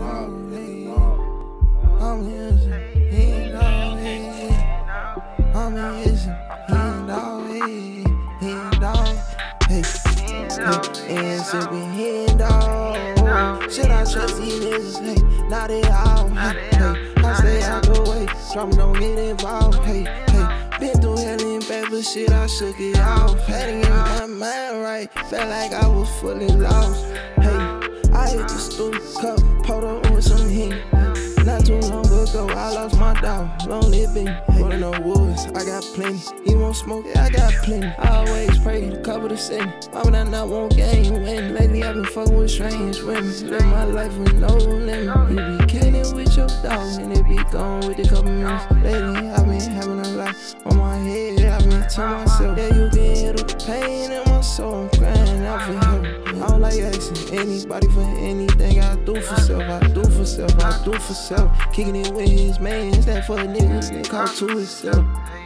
HenDawg, I'm his HenDawg, I'm his HenDawg, and sippin' HenDawg. Should I trust these niggas? Hey, not they all. Hey, I stay out the way, drama don't get involved. Hey, been through hell and back, but shit, I shook it off. Had to get my mind right, felt like I was fully lost. Hey, I hit the stool, cup, pulled up with some heat. Not too long ago, I lost my dog, long living. Rolling on woods, I got plenty. You want smoke? Yeah, I got plenty. I always pray to cover the sin. Why would I not want game win? Lately, I've been fucking with strange women. Live my life with no limit. You be killing it with your dog, and it be gone with a couple minutes. Lately, I've been having a lot on my head. I've been telling myself, yeah, you can hear the pain in my soul. I'm crying out for help. I don't like asking anybody for anything. I do for self, I do for self, I do for self. Kicking it with his man, that for a nigga that caught to himself.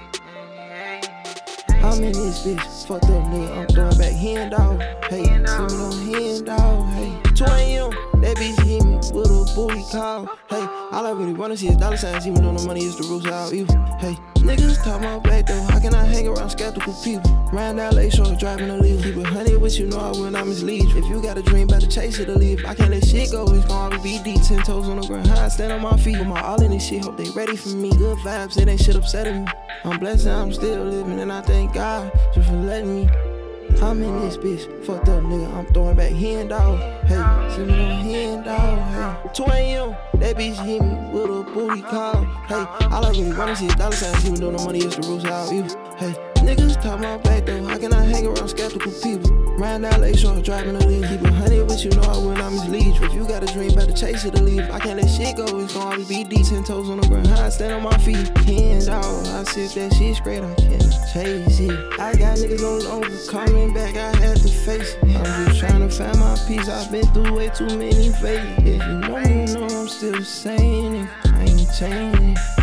I'm in this bitch, fucked up nigga, I'm throwing back HenDawg. Hey, sippin' on HenDawg, hey. 2 AM, that bitch hit me with a booty call. Hey, all I really wanna see is dollar signs, even though the money is the roots of all evil. Hey, niggas talk my back though, how can I hang around skeptical people? Round LA short, driving a leave. Keep it 100 with you, know I will not mislead you. If you got a dream, better chase it or leave. I can't let shit go, it's gon' always be deep. 10 toes on the ground, high, stand on my feet. Put my all in this shit, hope they ready for me. Good vibes, it ain't shit upsetting me. I'm blessed and I'm still living, and I thank God just for letting me. I'm in this bitch, fucked up nigga, I'm throwing back HenDawg. Hey, sippin' on HenDawg, hey. 2 AM, that bitch hit me with a booty call. Hey, all I really wanna see is dollar signs, even though the money is the roots of all evil. Hey, niggas talk my back though, how can I hang around skeptical people? Round LA short, driving a leave. Keep it 100 with you, know I will not mislead you. If you got a dream, better chase it or leave. I can't let shit go, it's gon' always be deep. 10 toes on the ground, high, stand on my feet. HenDawg, I sip that shit's great, I can't chase it. I got niggas no longer coming back, I had to face it. I'm just trying to find my peace, I've been through way too many phases. If you know me, you know I'm still the same, I ain't changing.